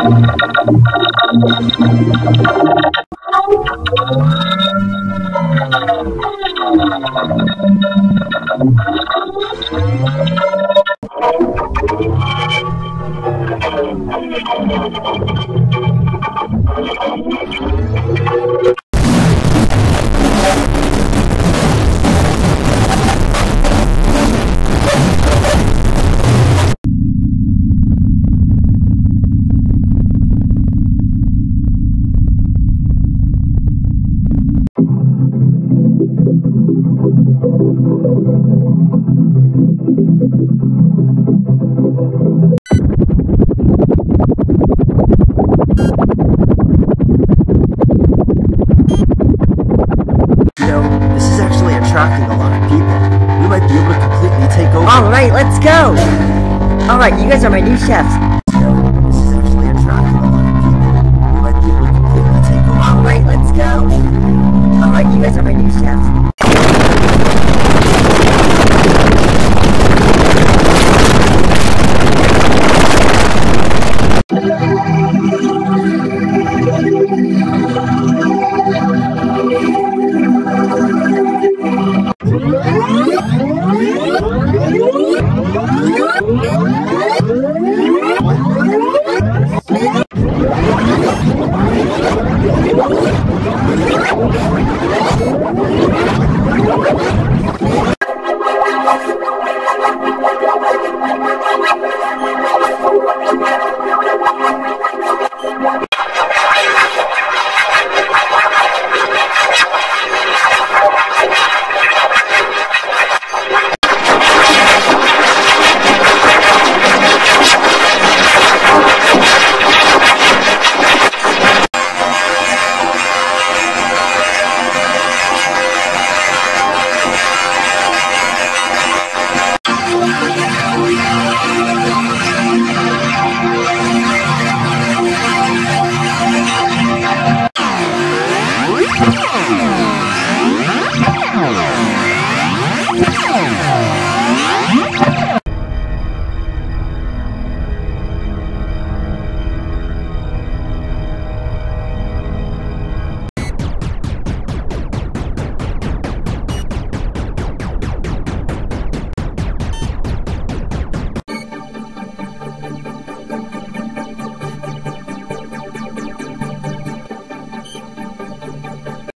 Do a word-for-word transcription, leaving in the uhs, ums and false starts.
Attracting a lot of people. We might be able to completely take over. Alright, let's go! Alright, you guys are my new chefs. You know, this is actually attracting a lot of people. We might be able to completely take over. Alright, let's go! Alright, you guys are my new chefs.